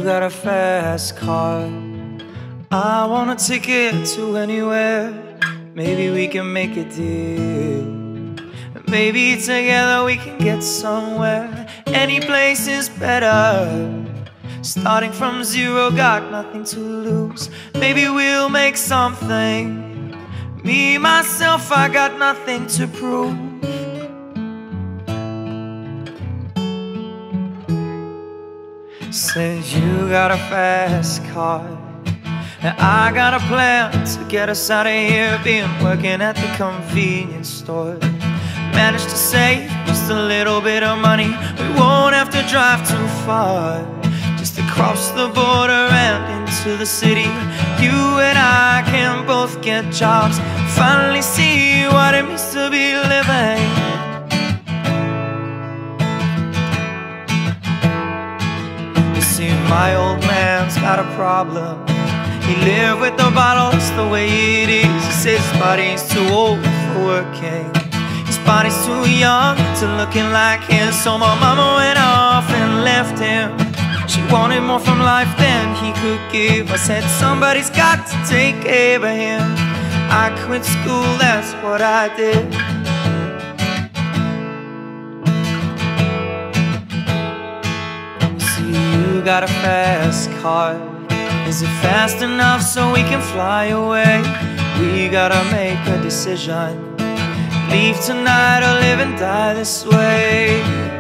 got a fast car. I want a ticket to anywhere. Maybe we can make a deal. Maybe together we can get somewhere. Any place is better. Starting from zero, got nothing to lose. Maybe we'll make something. Me, myself, I got nothing to prove. Said you got a fast car, and I got a plan to get us out of here. Been working at the convenience store. Managed to save just a little bit of money. We won't have to drive too far, just across the border and into the city. You and I can both get jobs, finally see what it means to be living. My old man's got a problem. He lived with the bottles the way it is. He says his body's too old for working. His body's too young to looking like his. So my mama went off and left him. She wanted more from life than he could give. I said somebody's got to take care of him. I quit school, that's what I did. You got a fast car. Is it fast enough so we can fly away? We gotta make a decision. Leave tonight or live and die this way.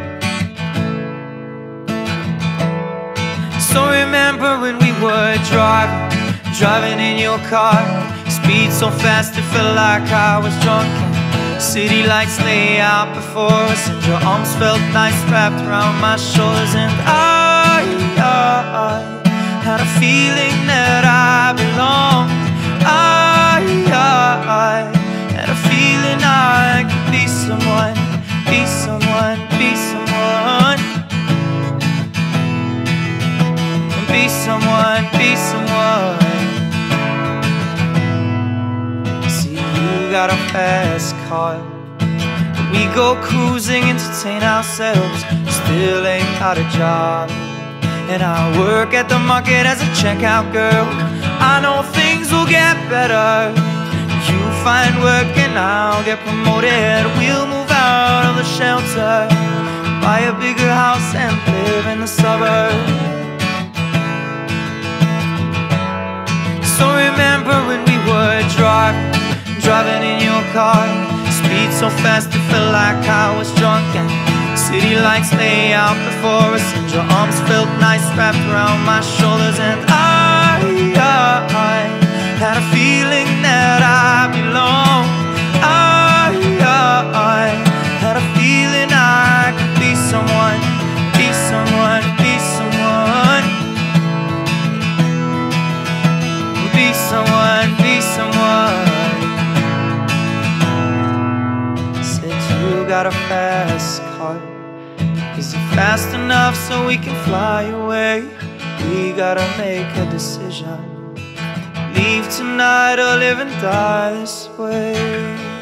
So remember when we were driving in your car. Speed so fast it felt like I was drunk. City lights lay out before us, and your arms felt nice wrapped around my shoulders. And I had a feeling that I belonged. I had a feeling I could be someone, be someone, be someone, be someone, be someone. See, you got a fast car. We go cruising, entertain ourselves. Still ain't got a job, and I work at the market as a checkout girl. I know things will get better. You find work and I'll get promoted. We'll move out of the shelter, buy a bigger house and live in the suburbs. So remember when we were driving in your car. Speed so fast it felt like I was drunk, and city lights lay out before us, and your arms felt nice wrapped around my shoulders. And I had a feeling that I belonged. I had a feeling I could be someone, be someone, be someone, be someone, be someone. Said you got a fast car. Is it fast enough so we can fly away? We gotta make a decision. Leave tonight or live and die this way.